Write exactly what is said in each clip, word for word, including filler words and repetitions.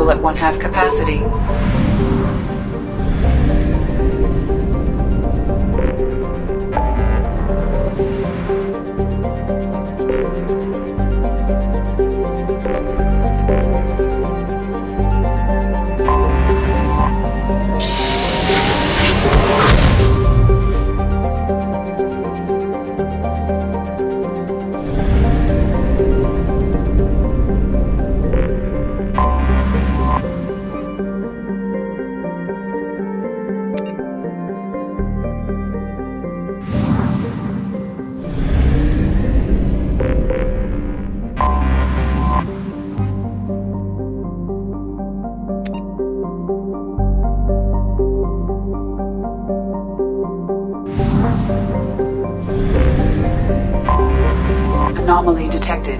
fuel at one-half capacity. Anomaly detected.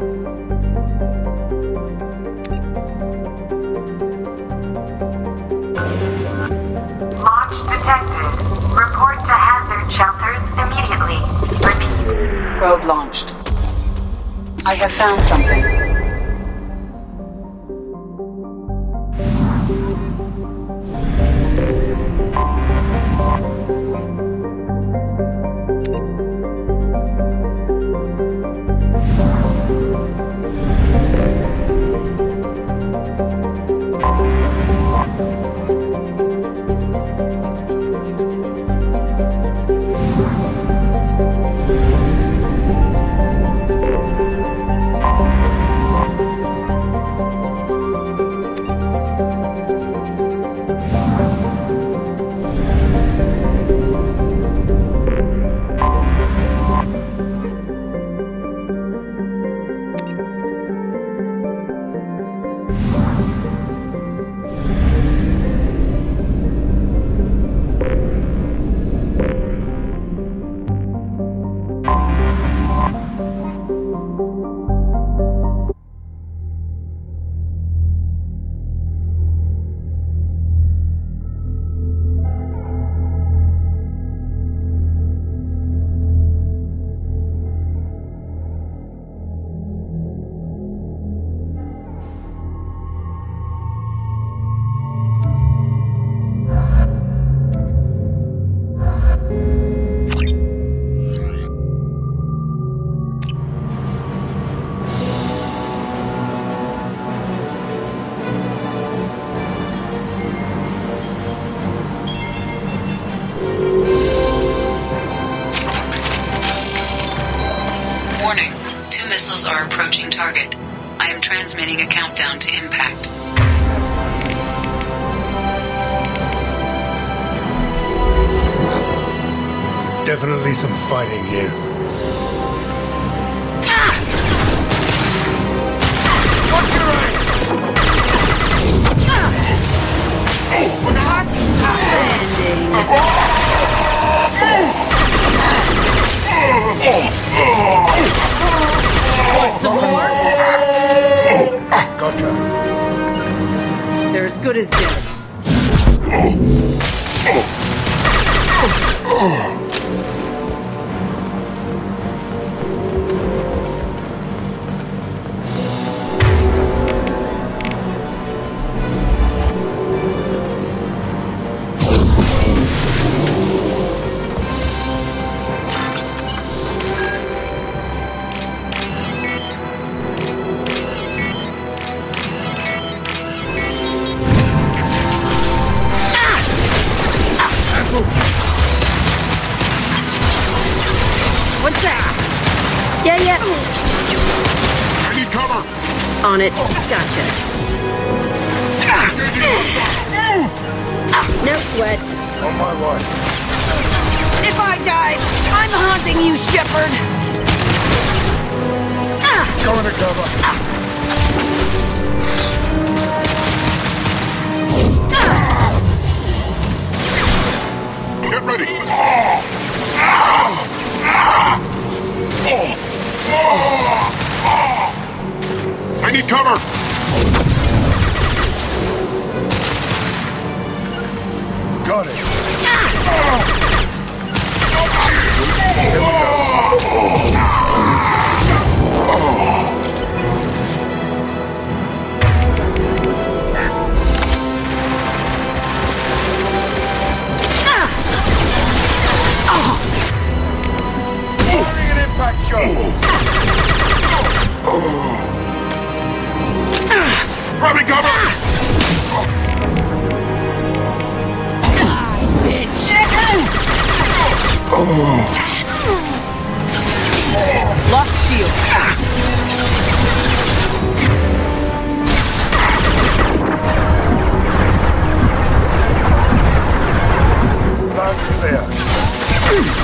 Launch detected. Report to hazard shelters immediately. Repeat. Probe launched. I have found something. Warning. Two missiles are approaching target. I am transmitting a countdown to impact. Definitely some fighting here. Watch your eye! Want some more? Gotcha. They're as good as dead. What's that? Yeah, yeah. I need cover! On it. Gotcha. No sweat. On my way. If I die, I'm haunting you, Shepard. Going to cover. Get ready! I need cover! Got it. Here we go. Lock shield. That's there.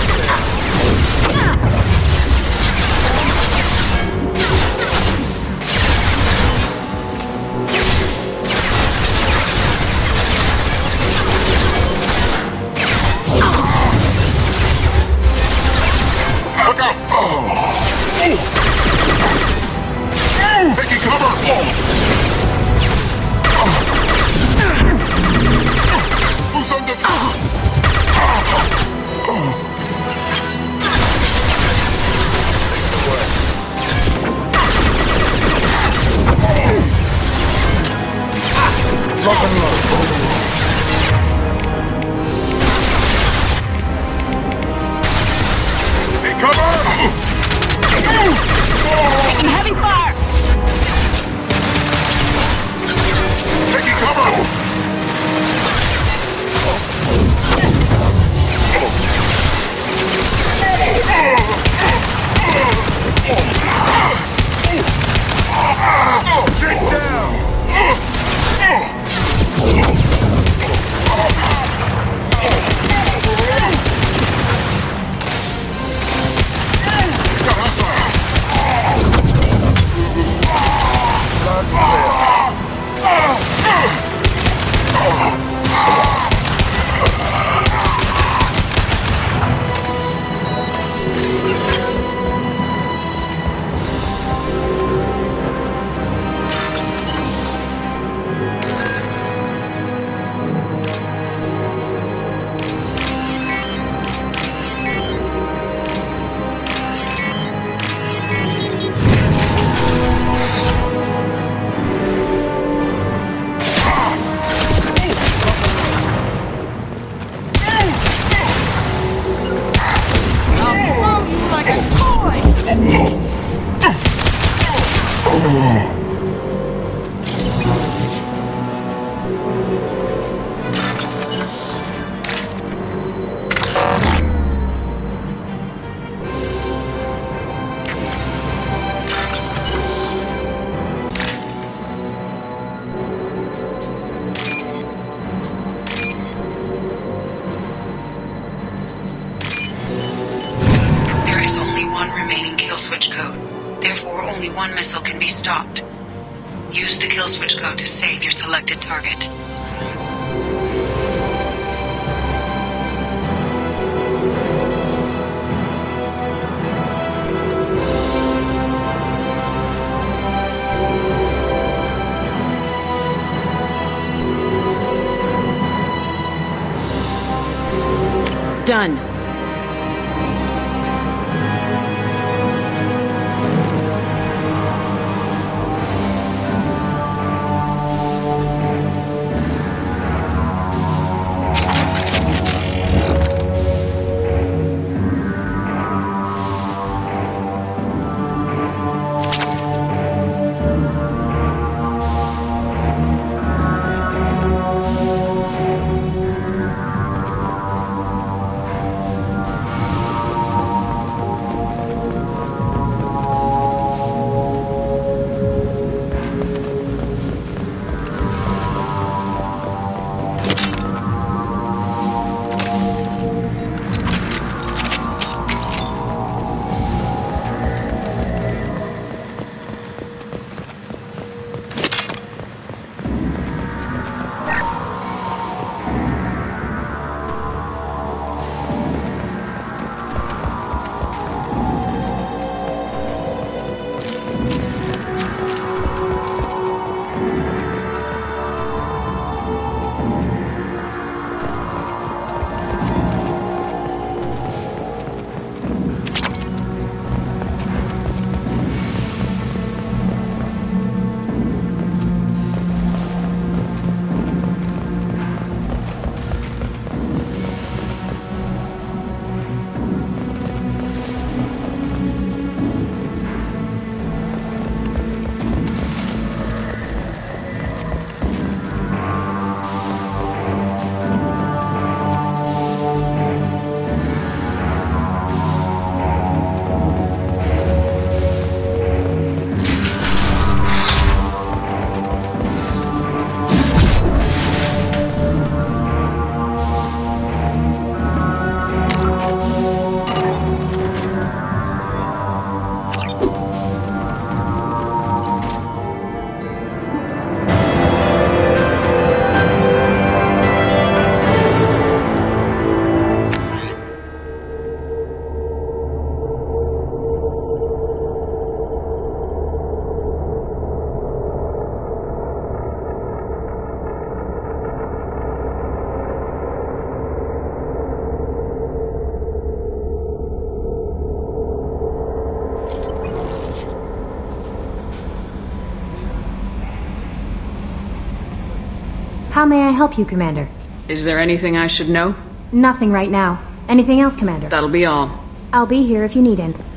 Look out! Taking cover! Who's under attack? Lock and load. Take cover! Taking heavy fire! Taking cover! Take down! Switch code. Therefore, only one missile can be stopped. Use the kill switch code to save your selected target. Done. How may I help you, Commander? Is there anything I should know? Nothing right now. Anything else, Commander? That'll be all. I'll be here if you need it.